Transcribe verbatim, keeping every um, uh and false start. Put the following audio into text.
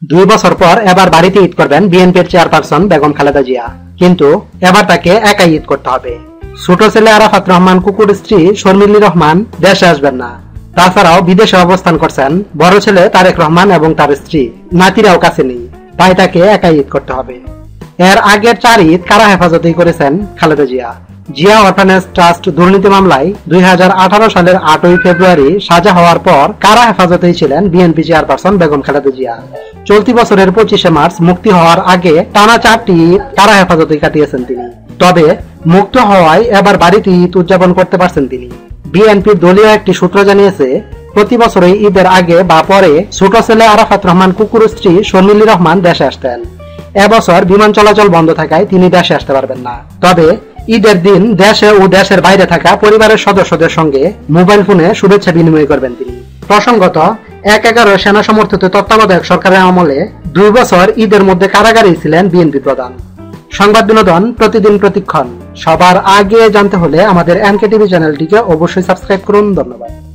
দুই বছর পর এবার বাড়িতে ঈদ করবেন বিএনপির চেয়ারপারসন বেগম খালেদা জিয়া, কিন্তু এবার তাকে একাই ঈদ করতে হবে। ছোট ছেলে আরাফাত রহমান কুকুর স্ত্রী শর্মিলী রহমান দেশে আসবেন না। তাছাড়াও বিদেশে অবস্থান করছেন বড় ছেলে তারেক রহমান এবং তার স্ত্রী, নাতিরাও কাছে নেই, তাই তাকে একাই ঈদ করতে হবে। এর আগের চার ঈদ কারা হেফাজতেই করেছেন খালেদা জিয়া। জিয়া অরফানেজ ট্রাস্ট দুর্নীতি মামলায় দুই হাজার আঠারো সালের আটই ফেব্রুয়ারি সাজা হওয়ার পর কারা হেফাজতেই ছিলেন বিএনপি চেয়ারপারসন বেগম খালেদা জিয়া। চলতি বছরের পঁচিশে মার্চ মুক্তি হওয়ার আগে টানা চারটি ঈদ কারা হেফাজতেই কাটিয়েছেন তিনি। তবে মুক্ত হওয়ায় এবার বাড়িতে ঈদ উদযাপন করতে পারছেন তিনি। বিএনপির দলীয় একটি সূত্র জানিয়েছে, প্রতি বছরই ঈদের আগে বা পরে ছোট ছেলে আরাফাত রহমান কুকুর স্ত্রী শর্মিলী রহমান দেশে আসতেন। এবছর বিমান চলাচল বন্ধ থাকায় তিনি দেশে আসতে পারবেন না। তবে ঈদের দিন দেশে ও দেশের বাইরে থাকা পরিবারের সদস্যদের সঙ্গে মোবাইল ফোনে শুভেচ্ছা বিনিময় করবেন তিনি। প্রসঙ্গত, এক এগারো সেনা সমর্থিত তত্ত্বাবধায়ক সরকারের আমলে দুই বছর ঈদের মধ্যে কারাগারে ছিলেন বিএনপি প্রধান। সংবাদ বিনোদন প্রতিদিন প্রতিক্ষণ, সবার আগে জানতে হলে আমাদের এমকে টিভি চ্যানেলটিকে অবশ্যই সাবস্ক্রাইব করুন। ধন্যবাদ।